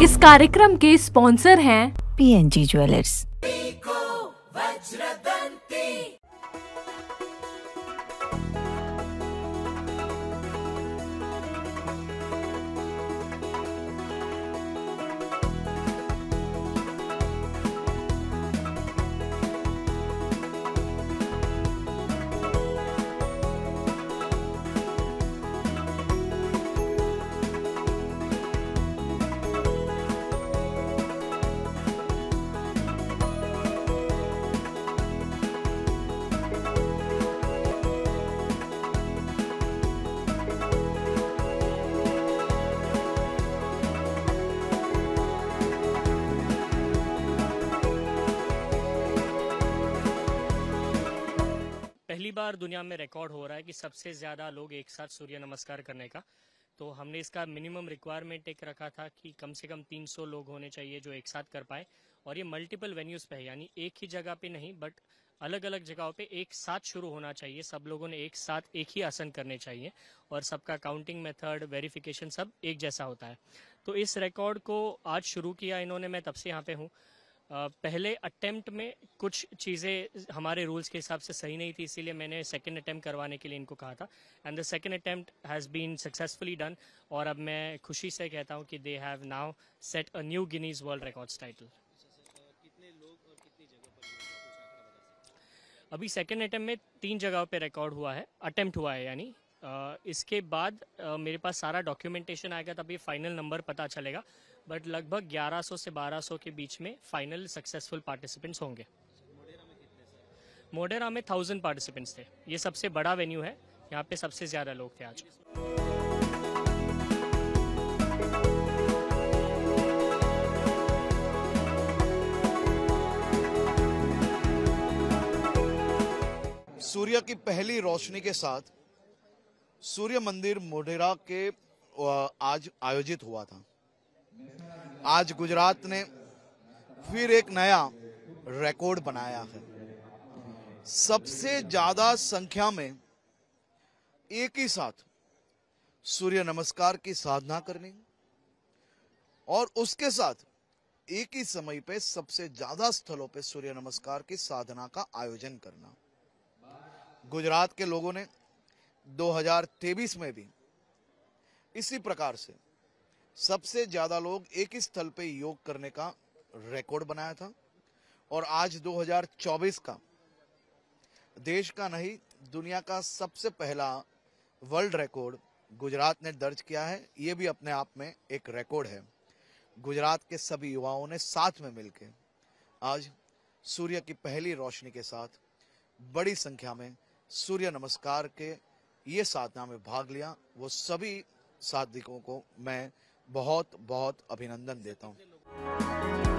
इस कार्यक्रम के स्पॉन्सर हैं PNG ज्वेलर्स। पहली बार दुनिया में रिकॉर्ड हो रहा है कि सबसे ज़्यादा लोग एक साथ सूर्य नमस्कार करने का। तो हमने इसका मिनिमम रिक्वायरमेंट एक रखा था कि कम से कम 300 लोग होने चाहिए जो एक साथ कर पाए, और ये मल्टीपल वेन्यूज़ पे है, यानी एक ही जगह पे नहीं बट अलग अलग जगहों पे एक साथ शुरू होना चाहिए। सब लोगों ने एक साथ एक ही आसन करने चाहिए और सबका काउंटिंग मेथड, वेरिफिकेशन सब एक जैसा होता है। तो इस रिकॉर्ड को आज शुरू किया इन्होंने, मैं तब से यहाँ पे हूँ। पहले अटेम्प्ट में कुछ चीज़ें हमारे रूल्स के हिसाब से सही नहीं थी, इसीलिए मैंने सेकंड अटेम्प्ट करवाने के लिए इनको कहा था, and the second attempt has been successfully done. और अब मैं खुशी से कहता हूँ कि they have now set a new Guinness world records title. कितने लोग और कितनी जगह पर ये हुआ, कुछ आंकड़ा बता सकते हैं? अभी सेकंड अटेम्प्ट में 3 जगहों पे रिकॉर्ड हुआ है, अटेम्प्ट हुआ है यानी। इसके बाद मेरे पास सारा डॉक्यूमेंटेशन आएगा तभी फाइनल नंबर पता चलेगा, बट लगभग 1100 से 1200 के बीच में फाइनल सक्सेसफुल पार्टिसिपेंट्स होंगे। मोढेरा में कितने सर? मोढेरा में 1000 पार्टिसिपेंट्स थे। ये सबसे बड़ा वेन्यू है, यहाँ पे सबसे ज़्यादा लोग थे आज। सूर्य की पहली रोशनी के साथ सूर्य मंदिर मोढेरा के आज आयोजित हुआ था। आज गुजरात ने फिर एक नया रिकॉर्ड बनाया है। सबसे ज्यादा संख्या में एक ही साथ सूर्य नमस्कार की साधना करनी और उसके साथ एक ही समय पे सबसे ज्यादा स्थलों पे सूर्य नमस्कार की साधना का आयोजन करना। गुजरात के लोगों ने 2023 में भी इसी प्रकार से सबसे ज्यादा लोग एक ही स्थल पे योग करने का रिकॉर्ड बनाया था, और आज 2024 का देश का नहीं दुनिया का सबसे पहला वर्ल्ड रिकॉर्ड गुजरात ने दर्ज किया है। ये भी अपने आप में एक रिकॉर्ड है। गुजरात के सभी युवाओं ने साथ में मिलकर आज सूर्य की पहली रोशनी के साथ बड़ी संख्या में सूर्य नमस्कार के ये साधना में भाग लिया। वो सभी साधकों को मैं बहुत बहुत अभिनंदन देता हूँ।